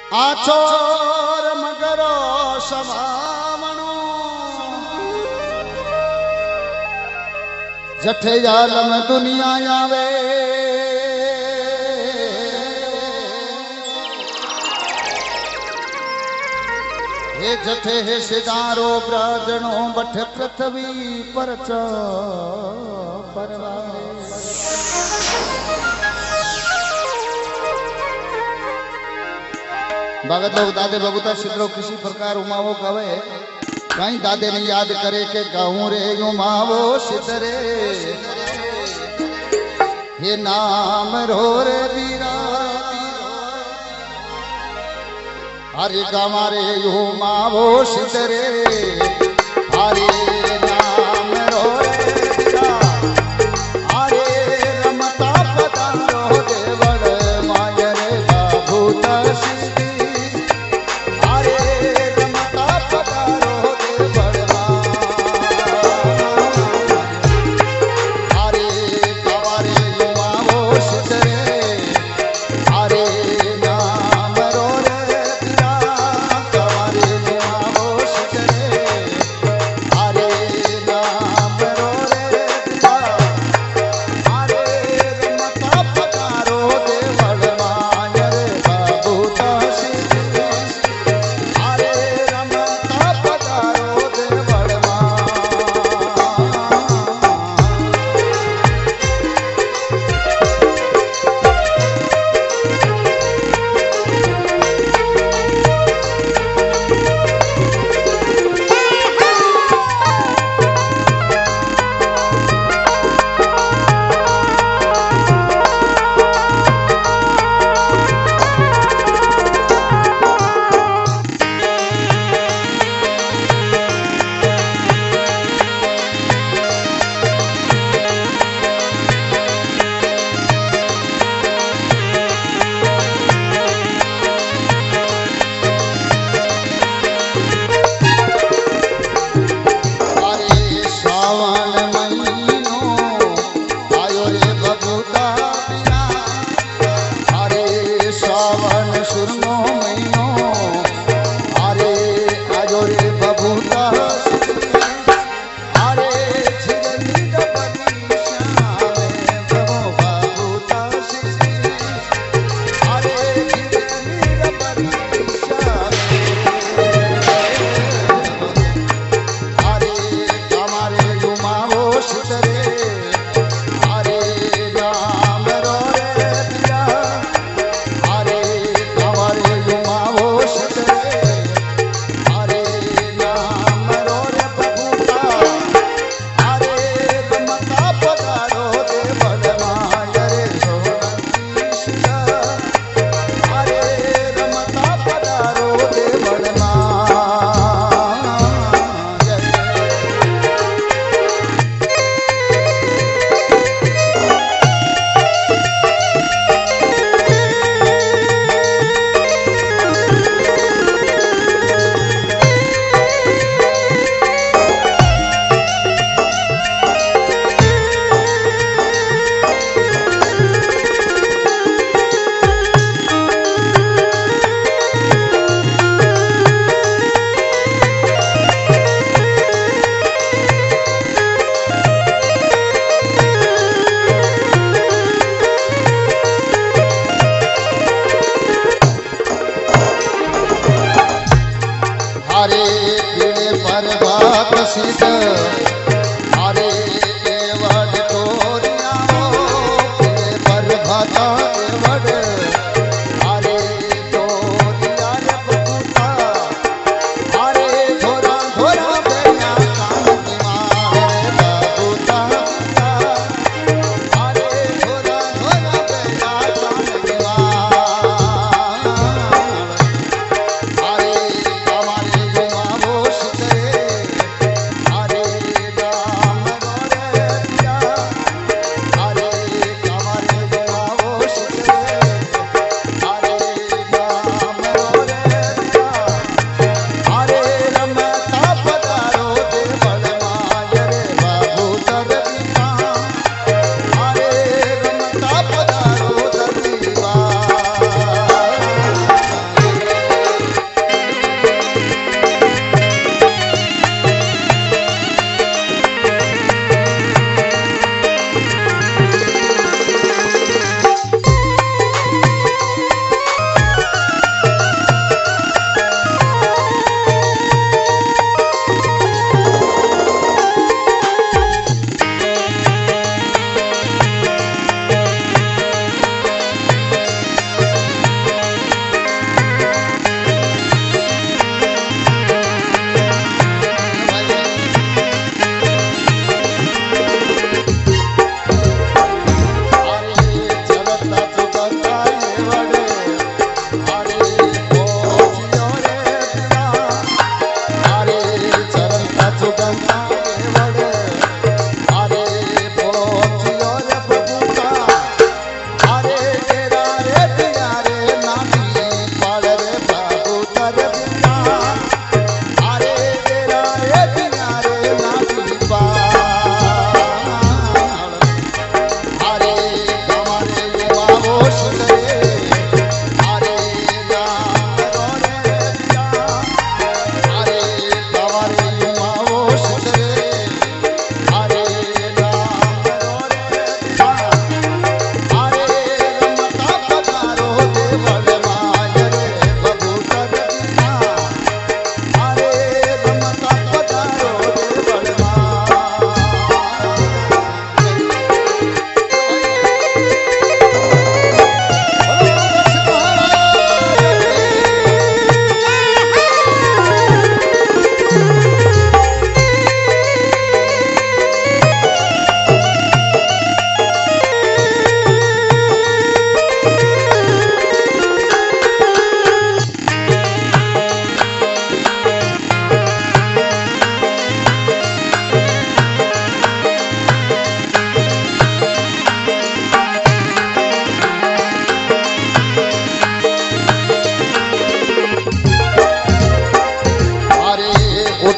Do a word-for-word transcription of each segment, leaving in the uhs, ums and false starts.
आचोर मगरो समावणो जठे आलम दुनिया आवे हे जठे हे सिदारो ब्राजणो बठ पृथ्वी पर परवारे भगत लोग दादे बगुता सिद्धरो किसी प्रकार उमावो कवे कहीं दादे ने याद करे के गाऊं रे उमावो सिद्धरे हे नाम रो रे वीरा हरे गामारे उमावो सिद्धरे हरे नाम रो रे वीरा हरे रमता पदारो देवड़ मायर बाबूता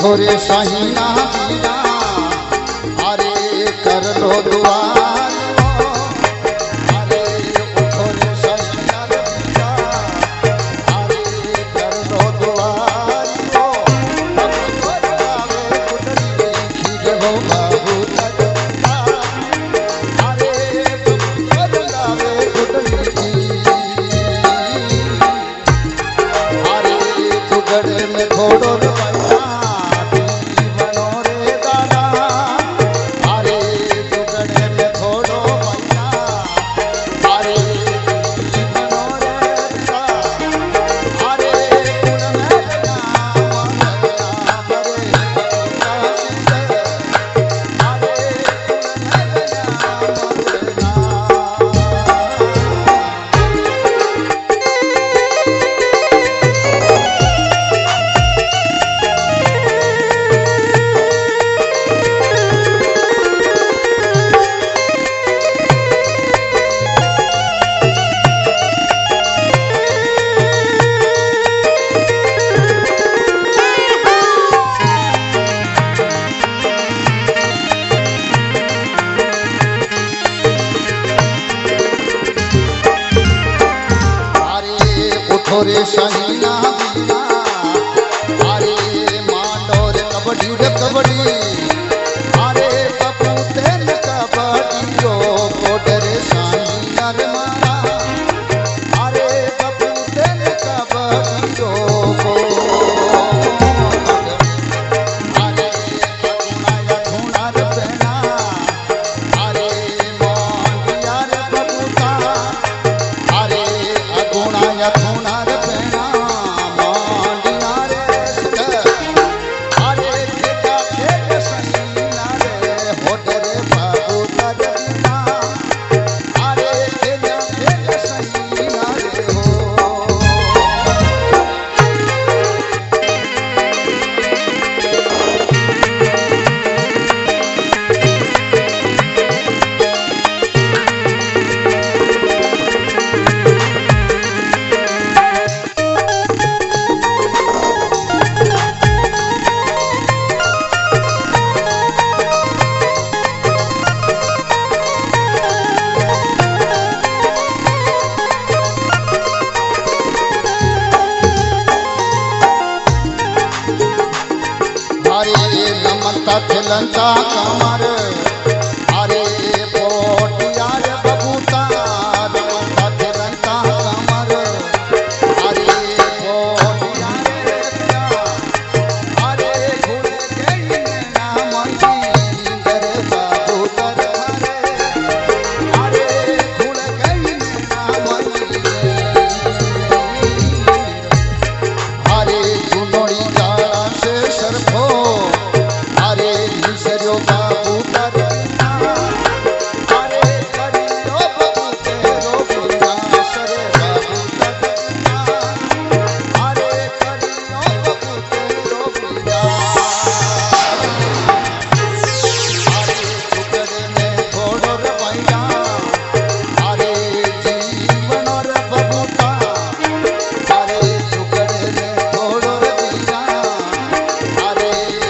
उठो रे शाहीना पीना अरे कर लो दुआर अरे उठो रे शाहीना पीना अरे कर लो दुआर अब तो आवे कुटरी खीर हो बाबू लगता अरे तुम कर लावे कुटरी अरे तुगड़े में थोड़ो रे शाहीना पीना अरे मांडो रे कबड्डी रे कबड्डी अरे कबूते ने कबड्डियो कोड रे शाहीना रे मारा अरे कबूते ने कबड्डियो को अरे अगुणा या धुना रे पेना अरे मांडिया रे कबूता अरे अगुणा या धुना लंका कमर अरे पोटिया रे बबूता लंका लंका कमर अरे पोटिया रे अरे घुड़ गई ना मंदी रे बबूता अरे घुड़ गई ना मंदी अरे गुनोड़ी जाला से सरफो बाबू करना अरे करियो बबूते रोबिना सरे बाबू करना अरे करियो बबूते रोबिना अरे टुकड़े में थोड़ो रे भैया अरे जीवन रे बबूता अरे टुकड़े में थोड़ो रे भैया अरे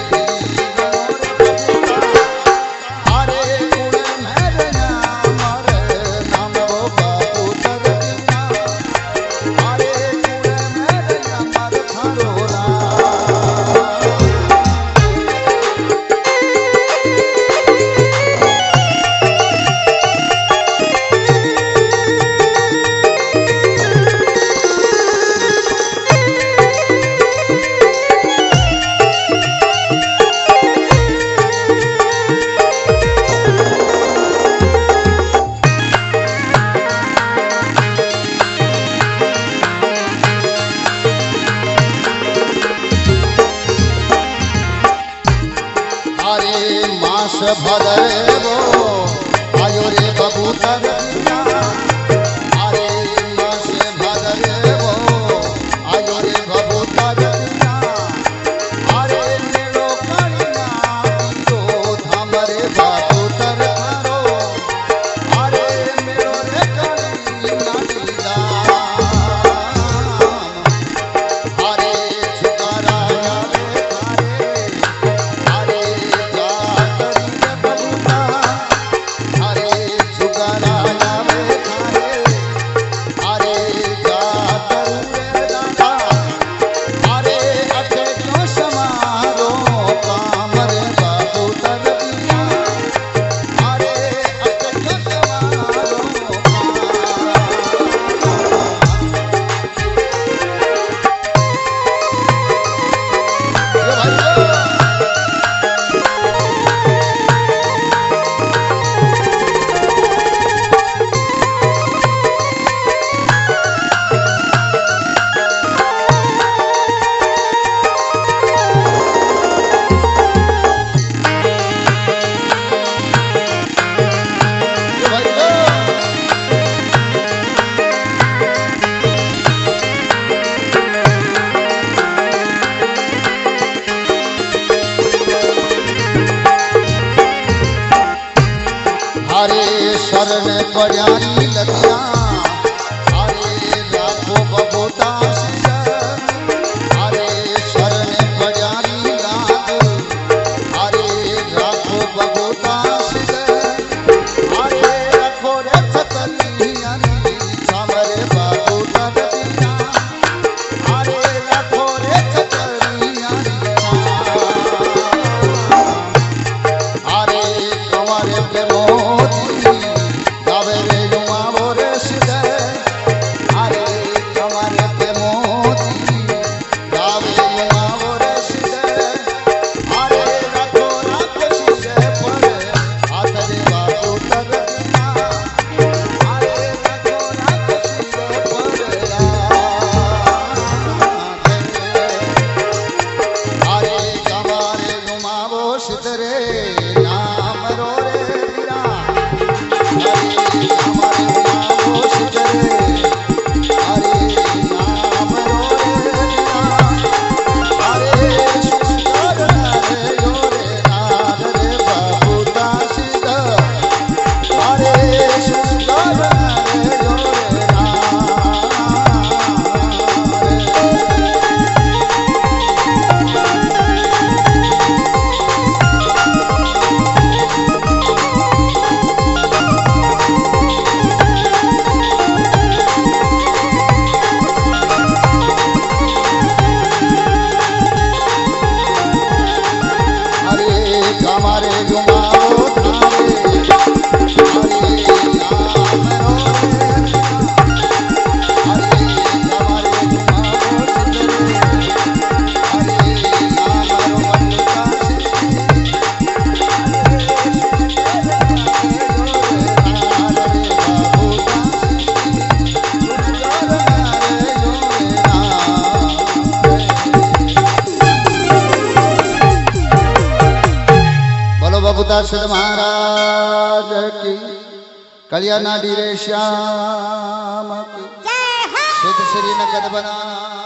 भरे वो आयो रे बबूतर अरे मास भरे वो आयो रे बबूतर अरे मेलो कड़िया तो हमरे बबूतर करो अरे मेरो रे कड़िया अरे छुकारा रे शरण पड़ियारी लतिया अरे राखो बबूता अरे शरण पड़ियारी लाग अरे राखो बबूता अरे रखो रे छतरियानी सामरे बबूता अरे रखो रे छतरियानी अरे कंवरे पे मोती गावे रे उमावो रे सिद्धे अरे कंवरे पे मोती गावे उमावो रे सिद्धे अरे रखो रख सिद्धे पर हाथ रे बाबू तरतिया अरे रखो रख सिद्धे पर अरे कंवरे उमावो सिद्धे रे नाम रो रे वीरा अरे हमारे उमावो सिद्धे रे अरे नाम रो रे वीरा अरे सुंदर रे यो रे नाद रे बबूता सिद्ध अरे सुंदर रे यो रे अरे हमारे गुमाओ थारे अरे नाम रो रे अरे हमारे गुमाओ सिद्धे रे अरे नाम रो बबूता बोलो बबूता सिद्ध महाराज की कल्याण रे श्याम की सिद्ध श्री नकद बनाना।